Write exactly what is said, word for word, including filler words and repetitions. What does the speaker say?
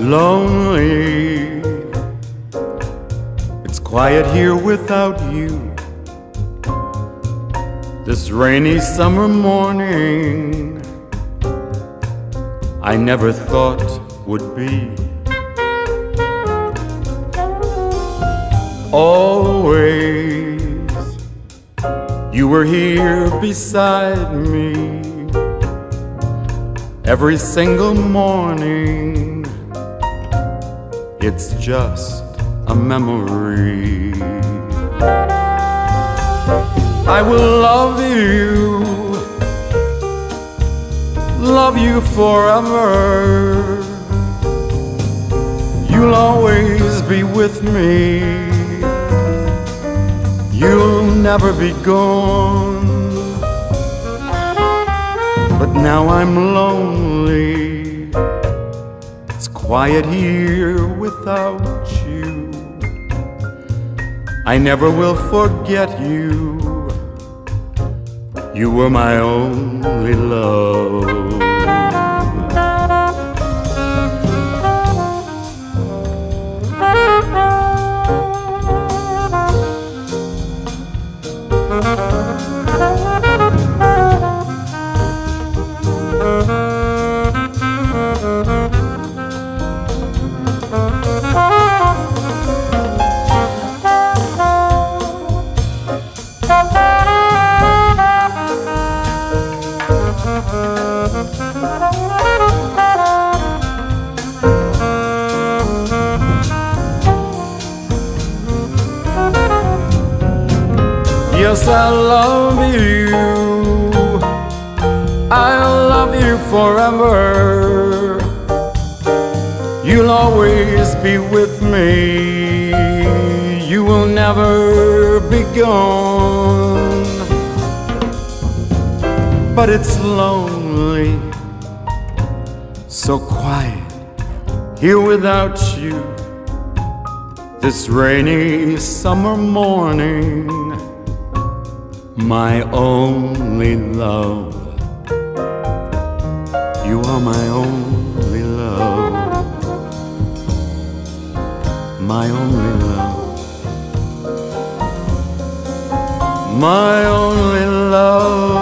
lonely. It's quiet here without you. This rainy summer morning I never thought would be. Always you were here beside me. Every single morning it's just a memory. I will love you, love you forever. You'll always be with me. You'll never be gone. But now I'm lonely. It's quiet here without you. I never will forget you. You were my only love. Yes, I love you. I'll love you forever. You'll always be with me. You will never be gone. But it's lonely, so quiet here without you. This rainy summer morning, my only love. You are my only love. My only love. My only love.